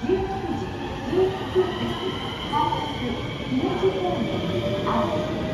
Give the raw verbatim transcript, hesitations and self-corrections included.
じゅうくじじゅうはっぷん発、東東方面、青。